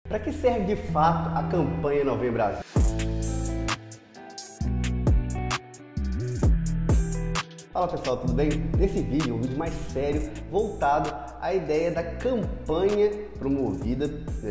Para que serve de fato a campanha Novembro Azul? Fala pessoal, tudo bem? Nesse vídeo, um vídeo mais sério, voltado à ideia da campanha promovida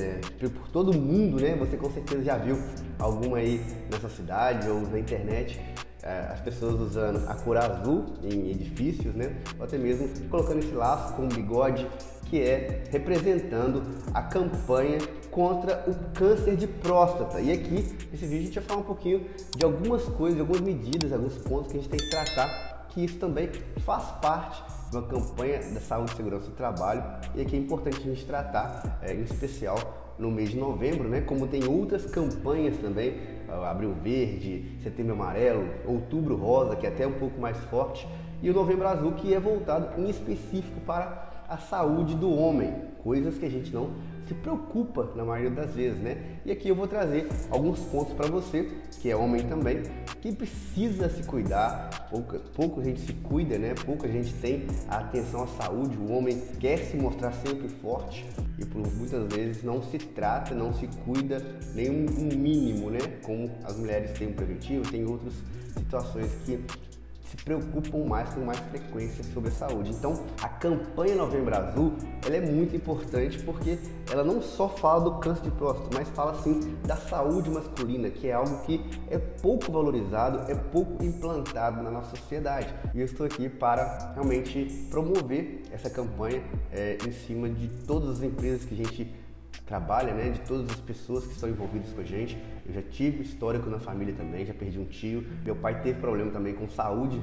por todo mundo, né? Você com certeza já viu alguma aí na sua cidade ou na internet, as pessoas usando a cor azul em edifícios, né? Ou até mesmo colocando esse laço com um bigode, que é representando a campanha contra o câncer de próstata. E aqui, nesse vídeo, a gente vai falar um pouquinho de algumas coisas, de algumas medidas, alguns pontos que a gente tem que tratar, que isso também faz parte de uma campanha da saúde e segurança do trabalho, e aqui é importante a gente tratar, em especial no mês de novembro, né? Como tem outras campanhas também, Abril Verde, Setembro Amarelo, Outubro Rosa, que é até um pouco mais forte, e o Novembro Azul, que é voltado em específico para a saúde do homem, coisas que a gente não se preocupa na maioria das vezes, né? E aqui eu vou trazer alguns pontos para você, que é homem também, que precisa se cuidar. Pouco a gente se cuida, né? Pouco a gente tem a atenção à saúde. O homem quer se mostrar sempre forte e por muitas vezes não se trata, não se cuida nem um mínimo, né? Como as mulheres têm um preventivo, tem outras situações que se preocupam mais com mais frequência sobre a saúde. Então, a campanha Novembro Azul, ela é muito importante porque ela não só fala do câncer de próstata, mas fala sim da saúde masculina, que é algo que é pouco valorizado, é pouco implantado na nossa sociedade. E eu estou aqui para realmente promover essa campanha em cima de todas as empresas que a gente trabalha, né, de todas as pessoas que estão envolvidas com a gente. Eu já tive histórico na família também, já perdi um tio, meu pai teve problema também com saúde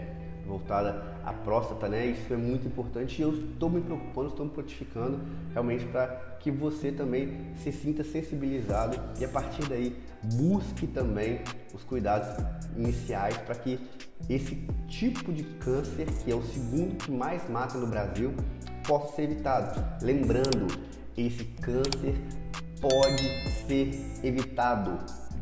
voltada à próstata, né? Isso é muito importante e eu estou me preocupando, estou me prontificando realmente para que você também se sinta sensibilizado e a partir daí busque também os cuidados iniciais para que esse tipo de câncer, que é o segundo que mais mata no Brasil, possa ser evitado. Lembrando, esse câncer pode ser evitado.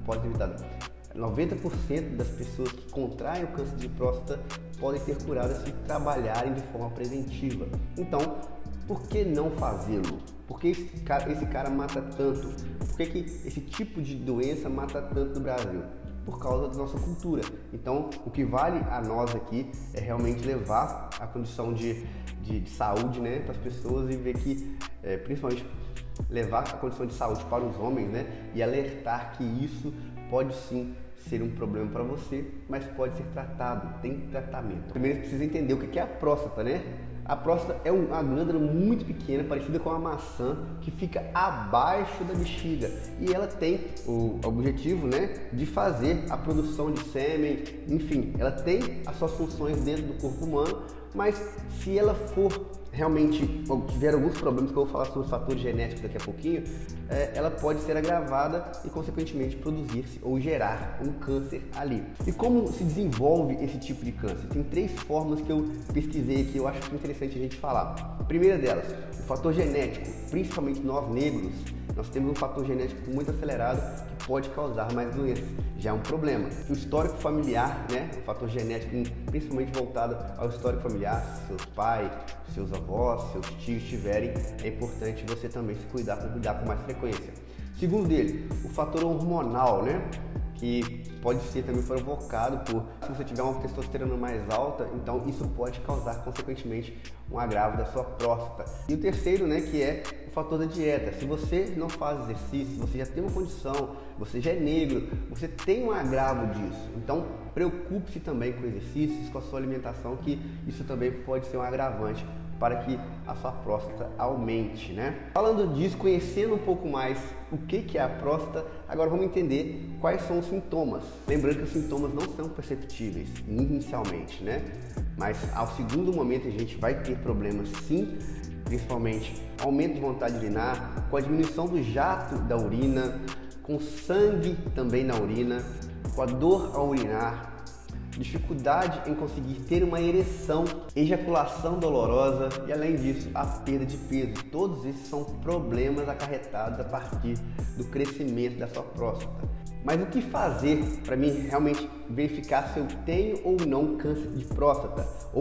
90% das pessoas que contraem o câncer de próstata podem ser curadas se trabalharem de forma preventiva. Então, por que não fazê-lo? Por que esse cara mata tanto? Por que esse tipo de doença mata tanto no Brasil? Por causa da nossa cultura. Então, o que vale a nós aqui é realmente levar a condição de saúde, né, para as pessoas e ver que, principalmente, levar a condição de saúde para os homens, né, e alertar que isso pode sim ser um problema para você, mas pode ser tratado, tem tratamento. Primeiro, você precisa entender o que é a próstata, né? A próstata é uma glândula muito pequena, parecida com uma maçã, que fica abaixo da bexiga. E ela tem o objetivo, né, de fazer a produção de sêmen, enfim, ela tem as suas funções dentro do corpo humano, mas se ela for realmente, ou tiver alguns problemas, que eu vou falar sobre os fatores genéticos daqui a pouquinho, ela pode ser agravada e, consequentemente, produzir-se ou gerar um câncer ali. E como se desenvolve esse tipo de câncer? Tem 3 formas que eu pesquisei aqui, eu acho que é interessante a gente falar. A primeira delas, o fator genético, principalmente nós negros, nós temos um fator genético muito acelerado que pode causar mais doenças, já é um problema. O histórico familiar, né, o fator genético principalmente voltado ao histórico familiar, se seus pais, seus avós, seus tios tiverem, é importante você também se cuidar com mais frequência. Segundo dele, o fator hormonal, né, que pode ser também provocado se você tiver uma testosterona mais alta, então isso pode causar, consequentemente, um agravo da sua próstata. E o terceiro, né, que é o fator da dieta. Se você não faz exercício, você já tem uma condição, você já é negro, você tem um agravo disso. Então, preocupe-se também com exercícios, com a sua alimentação, que isso também pode ser um agravante para que a sua próstata aumente, né? Falando disso, conhecendo um pouco mais o que é a próstata, agora vamos entender quais são os sintomas. Lembrando que os sintomas não são perceptíveis inicialmente, né? Mas ao segundo momento a gente vai ter problemas sim, principalmente aumento de vontade de urinar, com a diminuição do jato da urina, com sangue também na urina, com a dor ao urinar, dificuldade em conseguir ter uma ereção, ejaculação dolorosa e, além disso, a perda de peso. Todos esses são problemas acarretados a partir do crescimento da sua próstata. Mas o que fazer para mim realmente verificar se eu tenho ou não câncer de próstata? Ou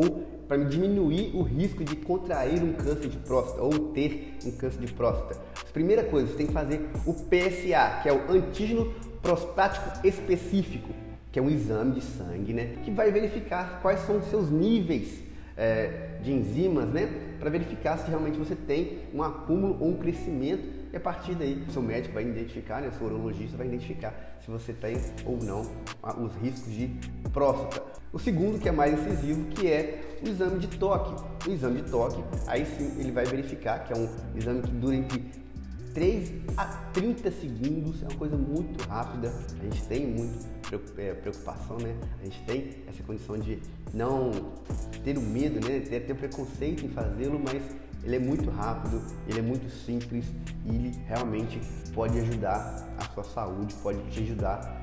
para diminuir o risco de contrair um câncer de próstata ou ter um câncer de próstata? A primeira coisa, você tem que fazer o PSA, que é o antígeno prostático específico, que é um exame de sangue, né, que vai verificar quais são os seus níveis de enzimas, né, para verificar se realmente você tem um acúmulo ou um crescimento, e a partir daí o seu médico vai identificar, né, o seu urologista vai identificar se você tem ou não os riscos de próstata. O segundo, que é mais incisivo, que é o exame de toque. O exame de toque, aí sim ele vai verificar, que é um exame que dura entre 3 a 30 segundos, é uma coisa muito rápida. A gente tem muito preocupação, né? A gente tem essa condição de não ter o medo, né? Ter preconceito em fazê-lo, mas ele é muito rápido, ele é muito simples e ele realmente pode ajudar a sua saúde, pode te ajudar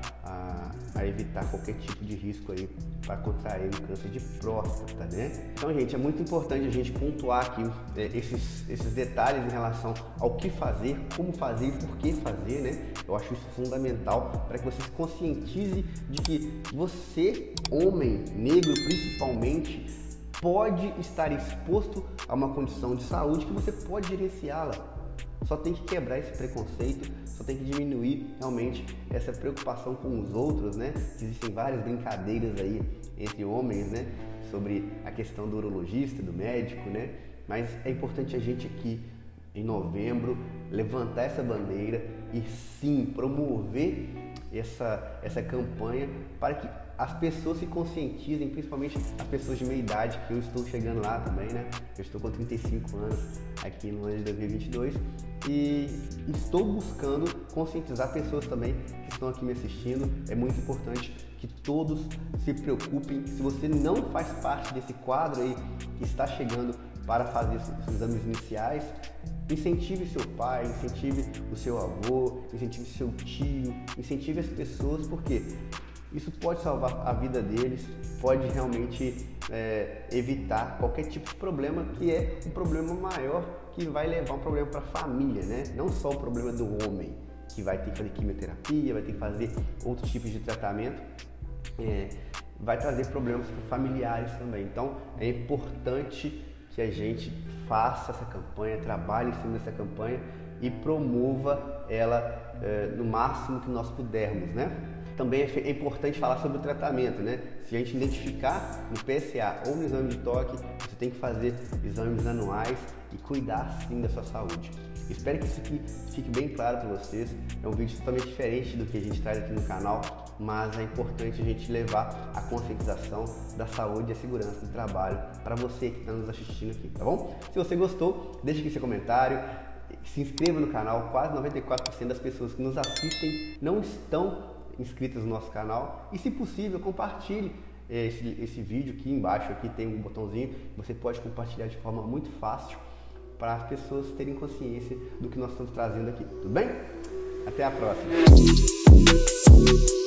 a evitar qualquer tipo de risco aí para contrair um câncer de próstata, né? Então, gente, é muito importante a gente pontuar aqui esses detalhes em relação ao que fazer, como fazer e por que fazer, né? Eu acho isso fundamental para que você se conscientize de que você, homem, negro principalmente, pode estar exposto a uma condição de saúde que você pode gerenciá-la. Só tem que quebrar esse preconceito, só tem que diminuir realmente essa preocupação com os outros, né? Existem várias brincadeiras aí entre homens, né? Sobre a questão do urologista, do médico, né? Mas é importante a gente aqui, em novembro, levantar essa bandeira e sim promover essa campanha para que as pessoas se conscientizem, principalmente as pessoas de meia idade, que eu estou chegando lá também, né? Eu estou com 35 anos aqui no ano de 2022 e estou buscando conscientizar pessoas também que estão aqui me assistindo. É muito importante que todos se preocupem. Se você não faz parte desse quadro aí que está chegando para fazer esses exames iniciais, incentive seu pai, incentive o seu avô, incentive seu tio, incentive as pessoas, porque isso pode salvar a vida deles, pode realmente evitar qualquer tipo de problema, que é um problema maior, que vai levar um problema para a família, né? Não só o problema do homem, que vai ter que fazer quimioterapia, vai ter que fazer outros tipos de tratamento, vai trazer problemas familiares também. Então é importante que a gente faça essa campanha, trabalhe em cima dessa campanha e promova ela no máximo que nós pudermos, né? Também é importante falar sobre o tratamento, né? Se a gente identificar no PSA ou no exame de toque, você tem que fazer exames anuais e cuidar sim da sua saúde. Espero que isso aqui fique bem claro para vocês. É um vídeo totalmente diferente do que a gente traz aqui no canal, mas é importante a gente levar a conscientização da saúde e a segurança do trabalho para você que está nos assistindo aqui, tá bom? Se você gostou, deixe aqui seu comentário, se inscreva no canal. Quase 94% das pessoas que nos assistem não estão inscritos no nosso canal e, se possível, compartilhe esse vídeo. Aqui embaixo aqui tem um botãozinho, você pode compartilhar de forma muito fácil para as pessoas terem consciência do que nós estamos trazendo aqui, tudo bem? Até a próxima!